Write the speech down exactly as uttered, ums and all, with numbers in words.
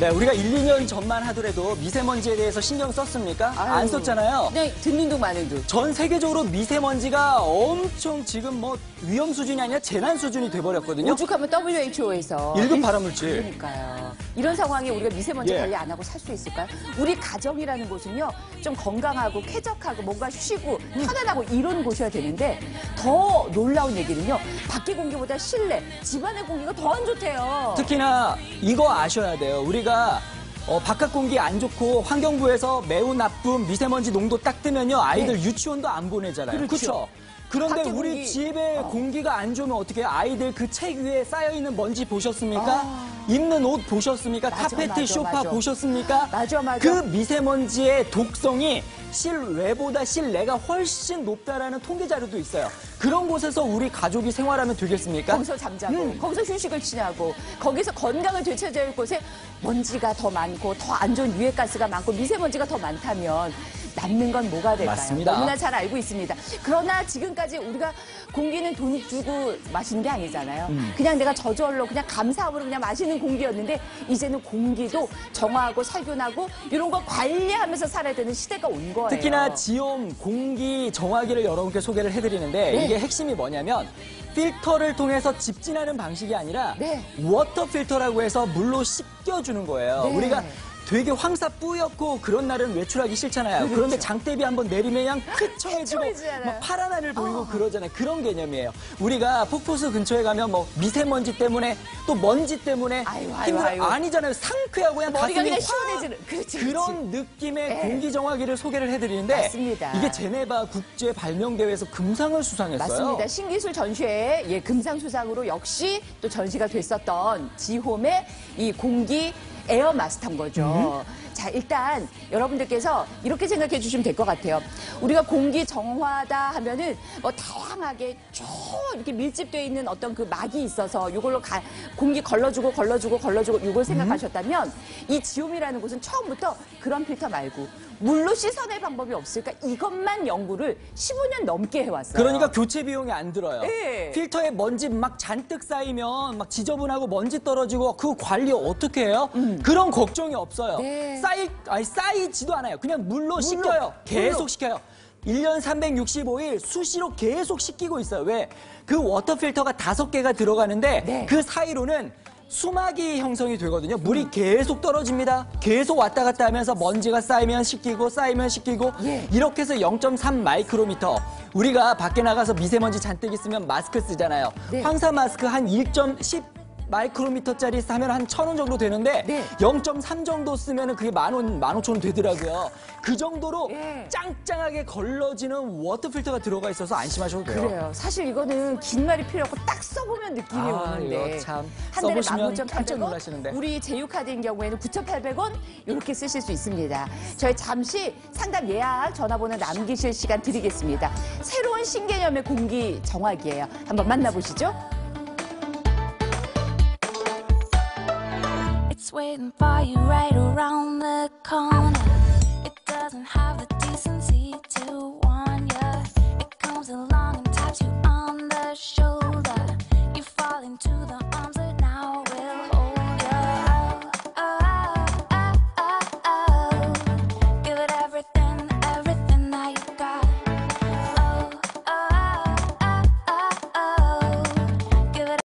네, 우리가 일, 이 년 전만 하더라도 미세먼지에 대해서 신경 썼습니까? 아유, 안 썼잖아요. 그냥 듣는 둥 마는 둥. 전 세계적으로 미세먼지가 엄청 지금 뭐 위험 수준이 아니라 재난 수준이 돼버렸거든요. 오죽하면 더블유에이치오에서 일 급 발암물질. 그러니까요. 이런 상황에 우리가 미세먼지 예. 관리 안 하고 살 수 있을까요? 우리 가정이라는 곳은요, 좀 건강하고 쾌적하고 뭔가 쉬고 편안하고 이런 곳이어야 되는데 더 놀라운 얘기는요, 밖의 공기보다 실내, 집안의 공기가 더 안 좋대요. 특히나 이거 아셔야 돼요. 우리가 어, 바깥 공기 안 좋고 환경부에서 매우 나쁜 미세먼지 농도 딱 뜨면요, 아이들 네. 유치원도 안 보내잖아요. 그렇죠. 그렇죠? 그런데 밖에 우리 공기. 집에 어. 공기가 안 좋으면 어떻게 해요? 아이들 그 책 위에 쌓여있는 먼지 보셨습니까? 아. 입는 옷 보셨습니까? 맞아, 카페트, 맞아, 소파 맞아. 보셨습니까? 맞아, 맞아. 그 미세먼지의 독성이 실외보다 실내가 훨씬 높다라는 통계 자료도 있어요. 그런 곳에서 우리 가족이 생활하면 되겠습니까? 거기서 잠자고, 음. 거기서 휴식을 취하고, 거기서 건강을 되찾아야 할 곳에 먼지가 더 많고, 더 안 좋은 유해가스가 많고, 미세먼지가 더 많다면 남는 건 뭐가 될까요? 맞습니다. 너무나 잘 알고 있습니다. 그러나 지금까지 우리가 공기는 돈 주고 마시는 게 아니잖아요. 음. 그냥 내가 저절로 그냥 감사함으로 그냥 마시는 공기였는데, 이제는 공기도 정화하고 살균하고 이런 거 관리하면서 살아야 되는 시대가 온 거예요. 특히나 지옴 공기 정화기를 여러분께 소개를 해드리는데 네. 이게 핵심이 뭐냐면 필터를 통해서 집진하는 방식이 아니라 네. 워터 필터라고 해서 물로 씻겨주는 거예요. 네. 우리가 되게 황사 뿌옇고 그런 날은 외출하기 싫잖아요. 그렇죠. 그런데 장대비 한번 내리면 그냥 쾌청해지고 쾌청해지잖아요. 막 파란 하늘 보이고 어. 그러잖아요. 그런 개념이에요. 우리가 폭포수 근처에 가면 뭐 미세먼지 때문에 또 먼지 때문에 아유, 아유, 힘들어 아유. 아니잖아요. 상쾌하고 그냥 머리가 가슴이 그냥 확 시원해지는. 그렇지, 그렇지. 그런 느낌의 네. 공기 정화기를 소개를 해드리는데 맞습니다. 이게 제네바 국제 발명 대회에서 금상을 수상했어요. 맞습니다. 신기술 전시회 예, 금상수상으로 역시 또 전시가 됐었던 지홈의 이 공기 에어 마스터인 거죠. 음. 자, 일단 여러분들께서 이렇게 생각해 주시면 될 것 같아요. 우리가 공기 정화다 하면은 뭐 다양하게 쭉 이렇게 밀집되어 있는 어떤 그 막이 있어서 이걸로 가, 공기 걸러주고 걸러주고 걸러주고 이걸 생각하셨다면 이 지홈이라는 곳은 처음부터 그런 필터 말고 물로 씻어낼 방법이 없을까? 이것만 연구를 십오 년 넘게 해왔어요. 그러니까 교체 비용이 안 들어요. 네. 필터에 먼지 막 잔뜩 쌓이면 막 지저분하고 먼지 떨어지고 그 관리 어떻게 해요? 그런 걱정이 없어요. 네. 쌓이, 아니, 쌓이지도 않아요. 그냥 물로 씻겨요. 계속 물로. 씻겨요. 일 년 삼백육십오 일 수시로 계속 씻기고 있어요. 왜? 그 워터 필터가 다섯 개가 들어가는데 네. 그 사이로는 수막이 형성이 되거든요. 물이 계속 떨어집니다. 계속 왔다 갔다 하면서 먼지가 쌓이면 씻기고 쌓이면 씻기고 예. 이렇게 해서 영 점 삼 마이크로미터. 우리가 밖에 나가서 미세먼지 잔뜩 있으면 마스크 쓰잖아요. 네. 황사 마스크 한 일 점 십 마이크로미터짜리 사면 한 천 원 정도 되는데 네. 영 점 삼 정도 쓰면 그게 만 원, 만 오천 원 되더라고요. 그 정도로 예. 짱짱하게 걸러지는 워터 필터가 들어가 있어서 안심하셔도 돼요. 그래요. 사실 이거는 긴 말이 필요 없고 딱 써보면 느낌이 아, 오는데 이거 참 한 달에 만 써보시면 구천 깜짝 팔백 원, 놀라시는데. 우리 제휴카드인 경우에는 구천팔백 원 이렇게 쓰실 수 있습니다. 저희 잠시 상담 예약 전화번호 남기실 시간 드리겠습니다. 새로운 신개념의 공기 정화기예요. 한번 만나보시죠. It's waiting for you right around the corner. It doesn't have the decency to